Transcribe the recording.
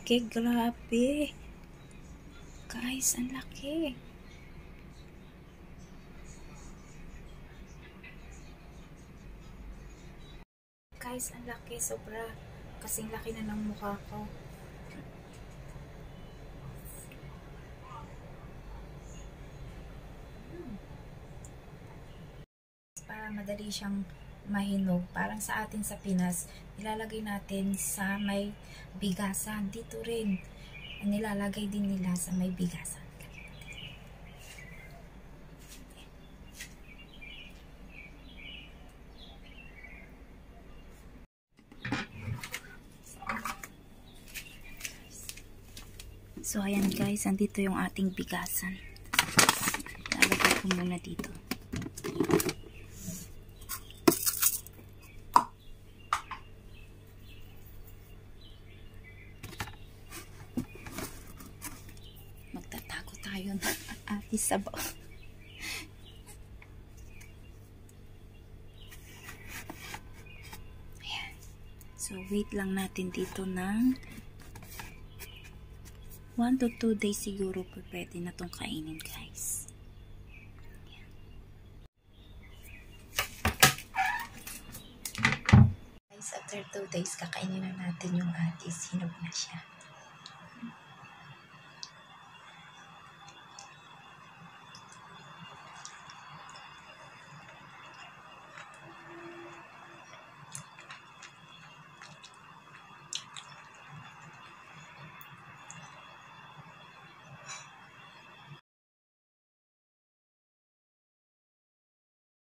laki, grabe. Guys, ang laki. Guys, ang laki. Sobra. Kasing laki na ng mukha ko. Para madali siyang mahinog. Parang sa atin sa Pinas, nilalagay natin sa may bigasan. Dito rin, nilalagay din nila sa may bigasan. So, ayan guys, andito yung ating bigasan. Lalagay ko muna dito. Magtatago tayo ng ating sabaw. Ayan. So, wait lang natin dito ng 1 to 2 days siguro pwede na itong kainin guys. Guys, after 2 days kakainin na natin yung atis. Hinog na siya.